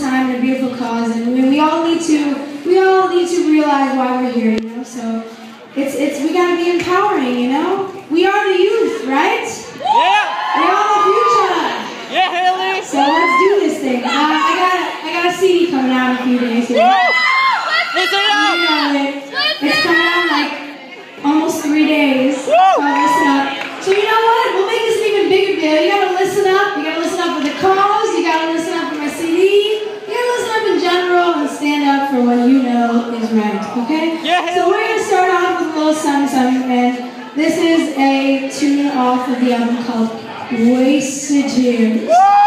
time and a beautiful cause, and we all need to realize why we're here, you know. So we gotta be empowering, you know. We are the youth, right? Yeah. We are the future. Yeah, Haley. So let's do this thing. I got a CD coming out in a few days. Listen up. It's coming out in like almost 3 days. So listen up. So you know what? We'll make this an even bigger deal. You gotta listen up. You gotta listen up for the cause. You gotta listen up for my CD. You gotta listen up in general and stand up for what you know is right. Okay? Yeah. So we're gonna start off with a little something, and this is a tune off of the album called Wasted Years.